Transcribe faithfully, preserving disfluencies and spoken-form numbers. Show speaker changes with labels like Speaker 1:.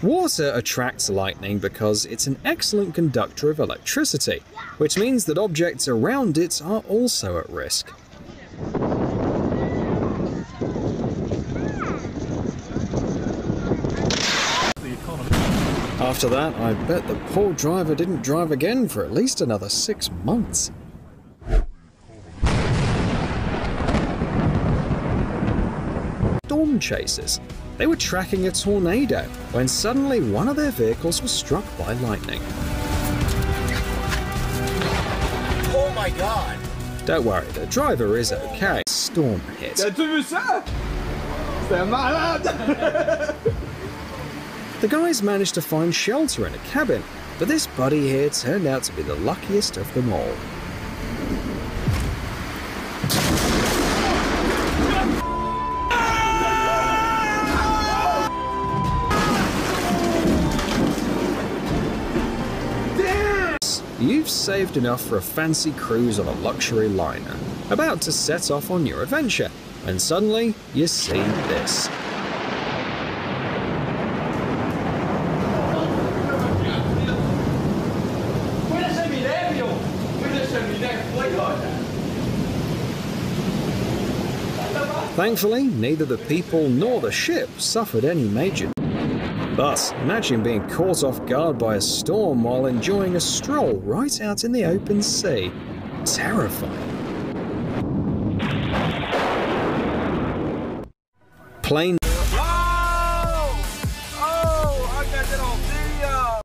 Speaker 1: Water attracts lightning because it's an excellent conductor of electricity, which means that objects around it are also at risk. After that, I bet the poor driver didn't drive again for at least another six months. Storm chasers. They were tracking a tornado when suddenly one of their vehicles was struck by lightning.
Speaker 2: Oh my God!
Speaker 1: Don't worry, the driver is okay. Storm hit. The guys managed to find shelter in a cabin, but this buddy here turned out to be the luckiest of them all. You've saved enough for a fancy cruise on a luxury liner, about to set off on your adventure, and suddenly you see this. Thankfully, neither the people nor the ship suffered any major. But imagine being caught off guard by a storm while enjoying a stroll right out in the open sea. Terrifying. Plane